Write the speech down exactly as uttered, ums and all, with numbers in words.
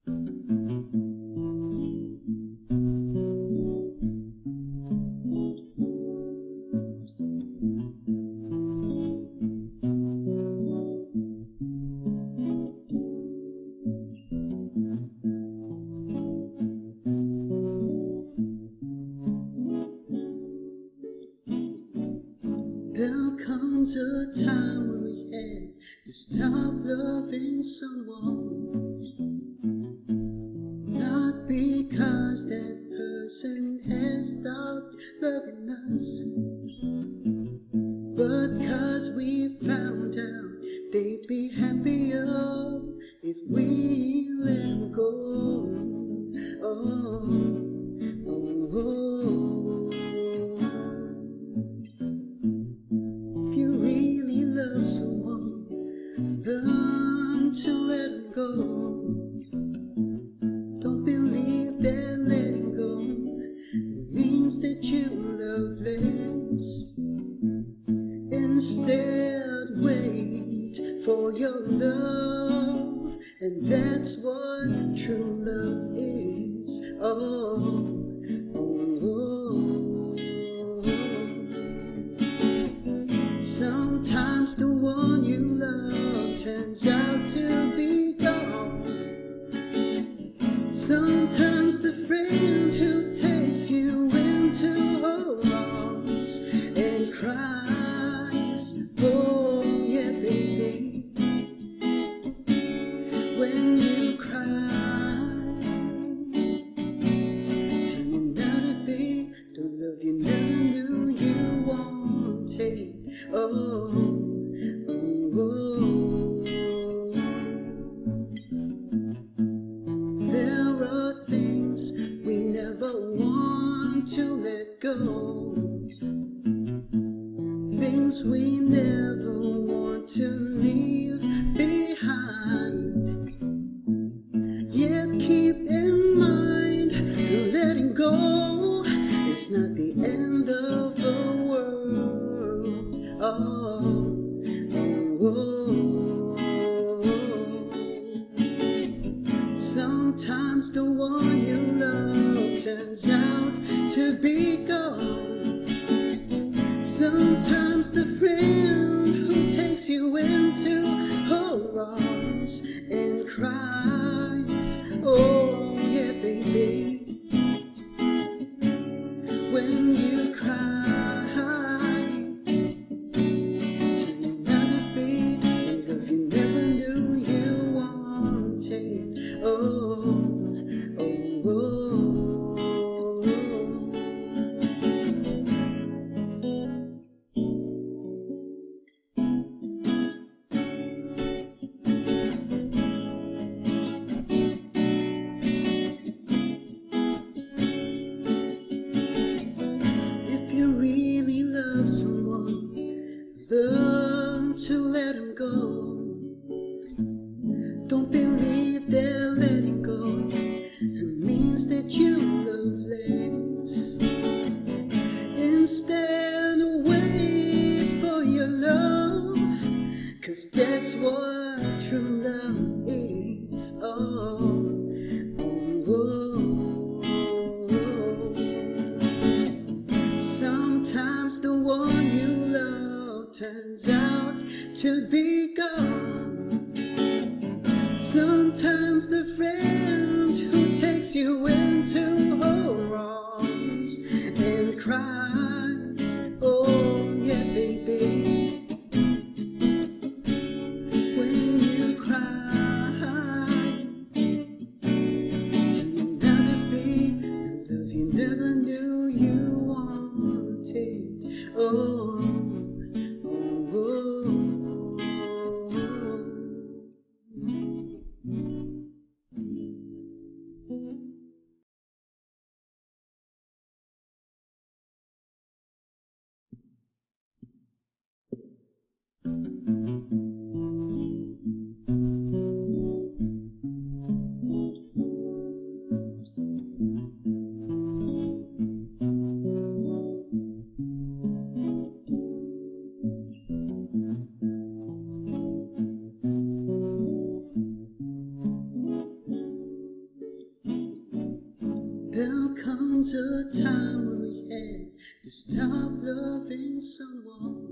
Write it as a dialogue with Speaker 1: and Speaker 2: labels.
Speaker 1: There comes a time when we have to stop loving someone, not because that person has stopped loving us, but cause we found out they'd be happier if we let them go. Oh, oh, oh. If you really love someone, learn to let them go. Don't believe that letting go means that you love less. Instead, wait for your love, and that's what true love is. Oh, oh, oh. Sometimes the one you love turns out to be gone. Sometimes the friend who takes you into her arms and cries, oh yeah baby, when you cry, turning out to be the love you never knew you wanted. Oh, oh, oh. There are things we never want to let go, things we never want to leave behind. Yet keep in mind that letting go is not the end of the world. Oh, oh, oh. Sometimes the one you love turns out to be gone. Sometimes the friend who takes you into her arms and cries, oh yeah baby, when you cry, turning out to be the love you never knew you wanted. Oh, oh, oh, oh. If you really love someone, learn to let them go. Don't believe that letting go means that you love less. Instead, wait for your love, cause that's what true love is. Oh, oh, oh, oh. Sometimes the one you love turns out to be gone. Sometimes the friend who takes you into her arms and cries, oh yeah baby, when you cry, turning out to be the love you never knew you wanted. Oh, oh, oh, oh. comes a time when we had to stop loving someone.